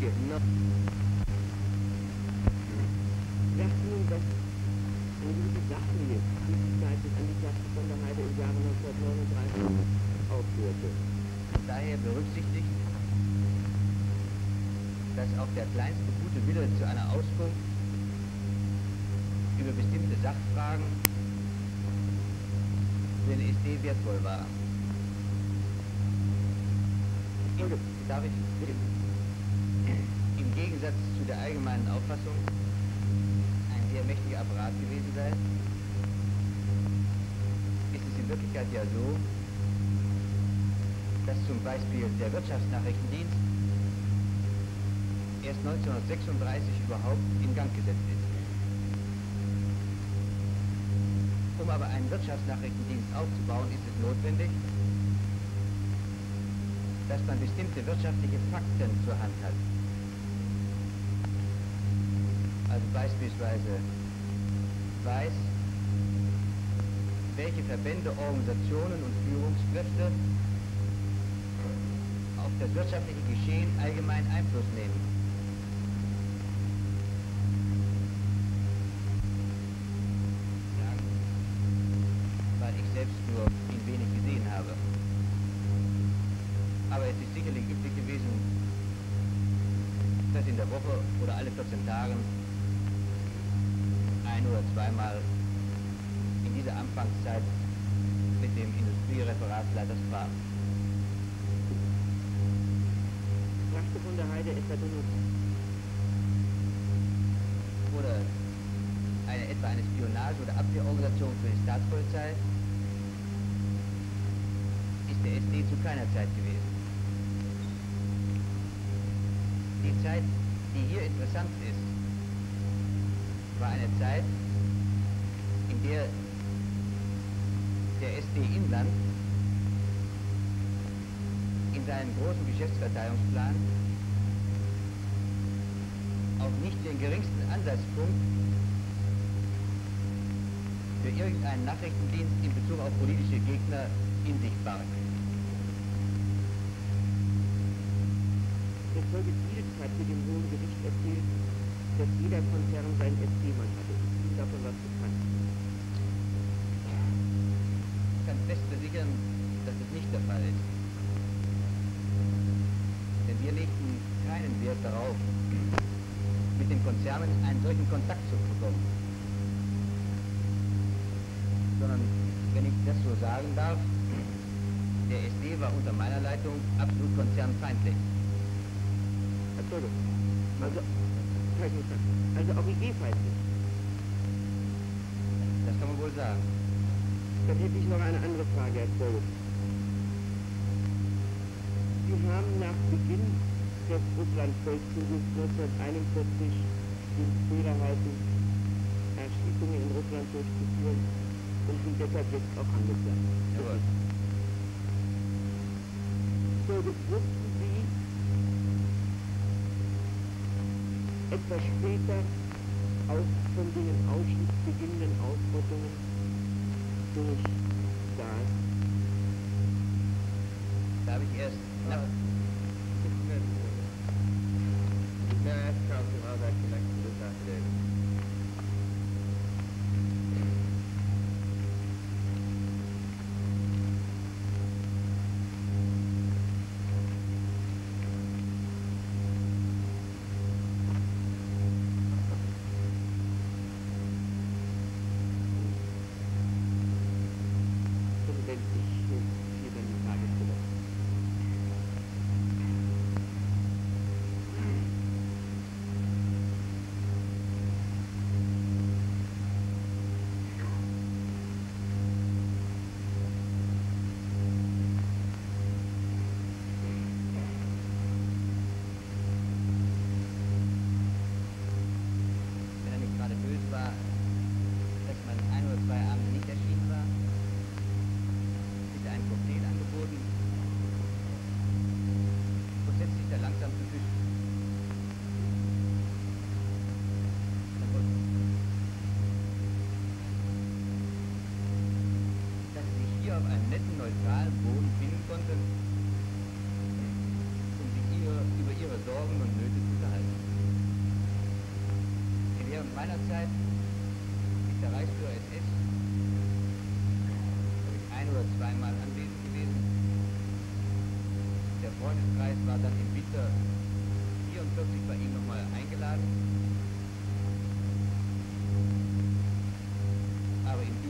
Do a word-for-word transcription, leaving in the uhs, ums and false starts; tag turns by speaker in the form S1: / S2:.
S1: Genau. Sagt nun, dass eine gewisse sachliche Tätigkeit des Angeklagten von der Heide im Jahre neunzehnhundertneununddreißig aufführte.
S2: Daher berücksichtigt, dass auch der kleinste gute Wille zu einer Auskunft über bestimmte Sachfragen für den S D wertvoll war. Im, darf ich im Gegensatz zu der allgemeinen Auffassung ein sehr mächtiger Apparat gewesen sei, ist es in Wirklichkeit ja so, dass zum Beispiel der Wirtschaftsnachrichtendienst erst neunzehnhundertsechsunddreißig überhaupt in Gang gesetzt ist. Um aber einen Wirtschaftsnachrichtendienst aufzubauen, ist es notwendig, dass man bestimmte wirtschaftliche Fakten zur Hand hat. Also beispielsweise weiß, welche Verbände, Organisationen und Führungskräfte auf das wirtschaftliche Geschehen allgemein Einfluss nehmen. Sagen, weil ich selbst nur ihn wenig gesehen habe. Aber es ist sicherlich üblich gewesen, dass in der Woche oder alle vierzehn Tagen ein- oder zweimal in dieser Anfangszeit mit dem Industriereferatsleiter sprach.
S1: Brachte von der Heide etwa benutzt.
S2: Oder eine etwa eine Spionage- oder Abwehrorganisation für die Staatspolizei ist der S D zu keiner Zeit gewesen. Die Zeit, die hier interessant ist, war eine Zeit, in der der S D Inland in seinem großen Geschäftsverteilungsplan auch nicht den geringsten Ansatzpunkt für irgendeinen Nachrichtendienst in Bezug auf politische Gegner in sich barg.
S1: Der Zeuge Ziels hat mit dem Hohen Gericht erzählt, dass jeder Konzern seinen S D-Mann hatte. Ist Ihnen davon was bekannt?
S2: Ich kann fest versichern, dass es nicht der Fall ist. Denn wir legten keinen Wert darauf, mit den Konzernen einen solchen Kontakt zu bekommen. Sondern, wenn ich das so sagen darf, der S D war unter meiner Leitung absolut konzernfeindlich.
S1: Herr Zeuge, also, kann ich nicht sagen. Also auch I G-feindlich.
S2: Das kann man wohl sagen.
S1: Dann hätte ich noch eine andere Frage, Herr Zeuge. Sie haben nach Beginn des Russland-Feldzuges neunzehnhunderteinundvierzig den Fehler halten, Erschießungen in Russland durchzuführen und sind deshalb jetzt auch angeklagt.
S2: Jawohl.
S1: Zeuge, wussten Sie etwas später auch von den in Auschwitz beginnenden Ausrottungen durch Gas?
S2: Da habe ich erst nach...
S3: May I ask counsel how that connects to this affidavit?
S1: Präsidentlich hier dann die Frage zurück.
S2: Wenn er nicht gerade böse war, dass man ein oder zwei Abende nicht erschienen war, ist er ein Cocktail angeboten und setzt sich da langsam zu Tisch. Jawohl. Dass er sich hier auf einem netten, neutralen Boden finden konnte, um sich ihre, über ihre Sorgen und Nöte zu meiner Zeit ist der Reichsführer S S, glaube ich, ein oder zweimal anwesend gewesen. Der Freundeskreis war dann im Winter vierundvierzig bei ihm nochmal eingeladen. Aber im